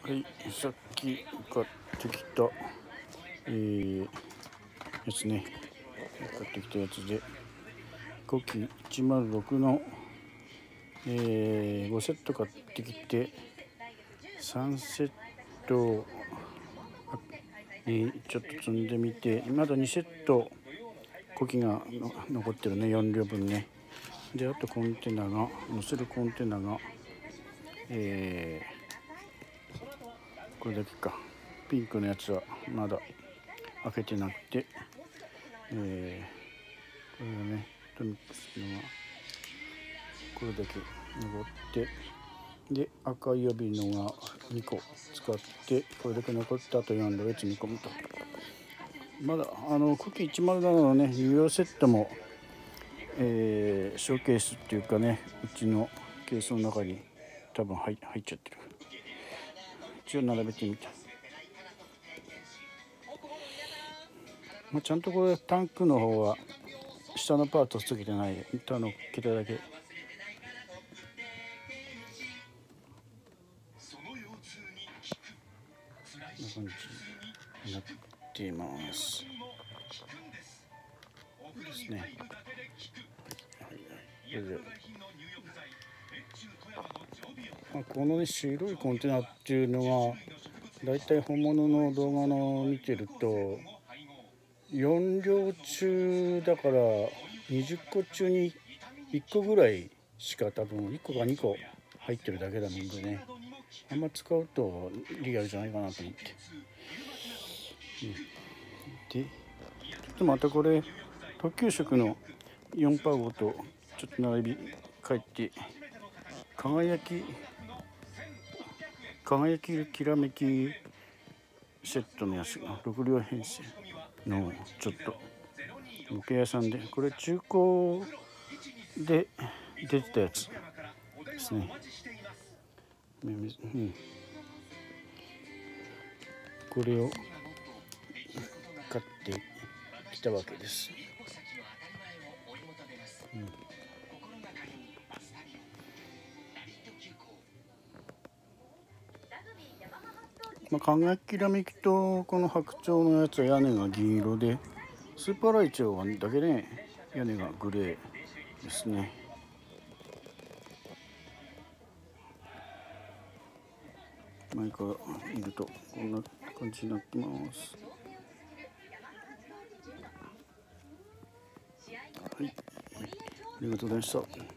はい、さっき買ってきた、やつね、買ってきたやつで、コキ106の、5セット買ってきて、3セットにちょっと積んでみて、まだ2セットコキが残ってるね、4両分ね。で、あとコンテナが、乗せるコンテナが、これだけか。ピンクのやつはまだ開けてなくて、これがね、トミックスのがこれだけ残って、で赤い予備のが2個使って、これだけ残ってあと4両積み込むと。まだコキ107のね有料セットも、ショーケースっていうかね、うちのケースの中に多分入っちゃってる。一応並べてみた。ちゃんとこれタンクの方は下のパートつけてないで、板のっけただけ。こんな感じになっています。ですね。この、ね、白いコンテナっていうのはだいたい本物の動画の見てると4両中だから20個中に1個ぐらいしか、多分1個か2個入ってるだけだもんでね、あんま使うとリアルじゃないかなと思って、でちょっとまたこれ特急色の4パーごとちょっと並び書いて、輝ききらめきセットのやつが6両編成のちょっと模型屋さんで、これ中古で出てたやつですね。これを買ってきたわけです。輝きらめきとこの白鳥のやつは屋根が銀色で、スーパーライチョウだけね屋根がグレーですね。前から見るとこんな感じになってます。はい、ありがとうございました。